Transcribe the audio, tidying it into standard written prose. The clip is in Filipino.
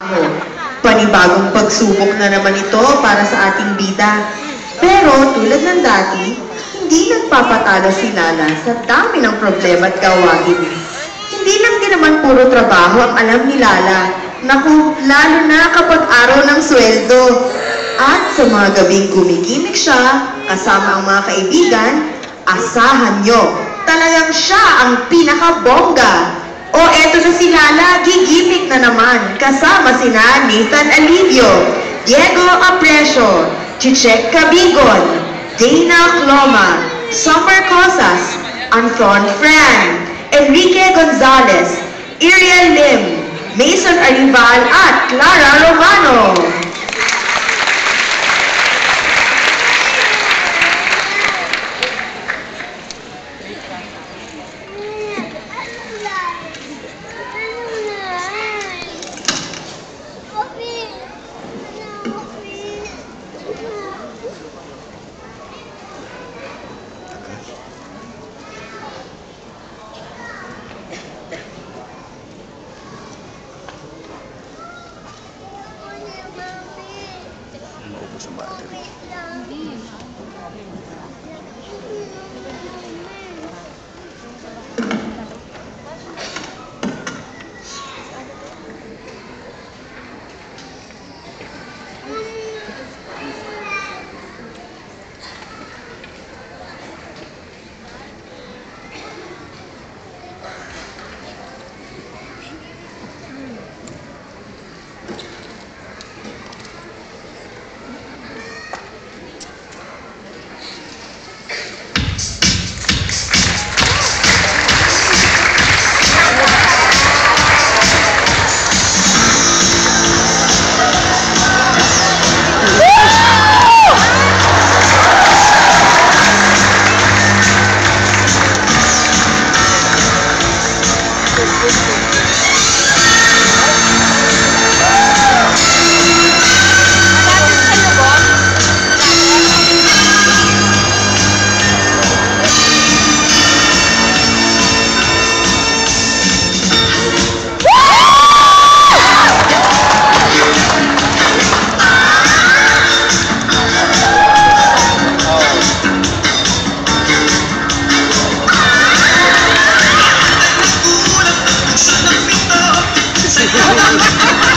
Panibagong pagsubok na naman ito para sa ating bida. Pero tulad ng dati, hindi nagpapatalo si Lala sa dami ng problema at gawain. Hindi lang din naman puro trabaho ang alam ni Lala. Naku, lalo na kapag araw ng sweldo. At sa mga gabing gumigimik siya, kasama ang mga kaibigan, asahan nyo, talagang siya ang pinakabongga. O eto na si Lala, gigimik na naman, kasama sina Nathan Alivio, Diego Aprecio, Chichek Cabigon, Dana Cloma, Summer Cosas, Anton Fran, Enrique Gonzalez, Iriel Lim, Mason Arival at Clara Romano. Sa battery. Ha ha ha!